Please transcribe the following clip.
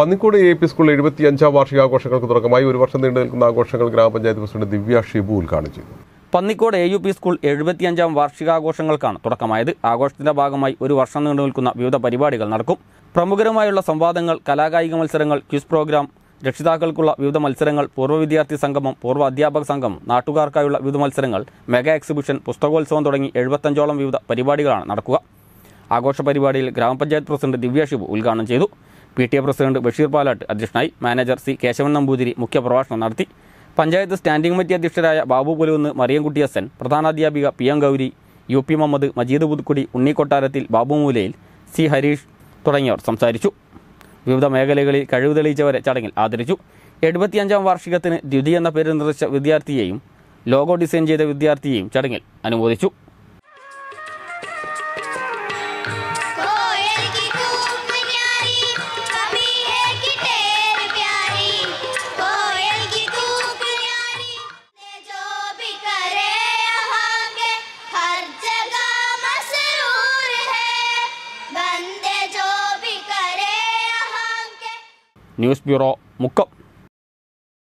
Pannikode AP school 75ാം വാർഷികാഘോഷങ്ങൾക്ക് തുടക്കമായി ഒരു വർഷം നീണ്ടു നിൽക്കുന്ന ആഘോഷങ്ങൾ ഗ്രാമപഞ്ചായത്ത് പ്രസിഡന്റ് ദിവ്യ ഷിബു ഉദ്ഘാടനം ചെയ്തു. പന്നിക്കോട് AUP സ്കൂൾ 75ാം വാർഷികാഘോഷങ്ങൾക്കാണ് തുടക്കമായത്. ആഘോഷത്തിന്റെ ഭാഗമായി ഒരു വർഷം നീണ്ടു നിൽക്കുന്ന വിവിധ പരിപാടികൾ നടക്കും. പ്രമുഖരുമായുള്ള സംവാദങ്ങൾ, കലാകായിക മത്സരങ്ങൾ, ക്വിസ് പ്രോഗ്രാം, രക്ഷിതാക്കൾക്കുള്ള വിവിധ മത്സരങ്ങൾ, പൂർവ്വ വിദ്യാർത്ഥി സംഗമം, പൂർവ്വ അധ്യാപക സംഘം, നാട്ടുകാർക്കായുള്ള വിവിധ മത്സരങ്ങൾ, മെഗാ എക്സിബിഷൻ, പുസ്തകോത്സവം തുടങ്ങി 75ഓളം വിവിധ പരിപാടികളാണ് നടക്കുക. ആഘോഷ പരിപാടിയിൽ ഗ്രാമപഞ്ചായത്ത് പ്രസിഡന്റ് ദിവ്യ ഷിബു ഉദ്ഘാടനം ചെയ്തു. PTA പ്രസിഡന്റ് ബഷീർ പാലാട്ട് അധ്യക്ഷനായി. Manager C. കേശവൻ നമ്പൂതിരി മുഖ്യപ്രഭാഷണം നടത്തി. പഞ്ചായത്ത് സ്റ്റാൻഡിംഗ് കമ്മിറ്റി അധ്യക്ഷരായ ബാബു പുലുന്ന്, മറിയംകുട്ടി SM, പ്രധാനാധ്യാപിക PM ഗൗരി, UP മുഹമ്മദ്, മജീദ് പുതുക്കുടി, ഉണ്ണി കൊട്ടാരത്തിൽ, ബാബു മൂലയിൽ, C. ഹരീഷ് തുടങ്ങിയവർ സംസാരിച്ചു. വിവിധ മേഖലകളിൽ കഴിവ് തെളിയിച്ചവരെ ചടങ്ങിൽ ആദരിച്ചു. 75ാം വാർഷികത്തിന് ദ്വിതി എന്ന പേര് നിർദ്ദേശിച്ച വിദ്യാർത്ഥിയെയും ലോഗോ ഡിസൈൻ ചെയ്ത വിദ്യാർത്ഥിയെയും ചടങ്ങിൽ അനുമോദിച്ചു. News bureau, Mukkam.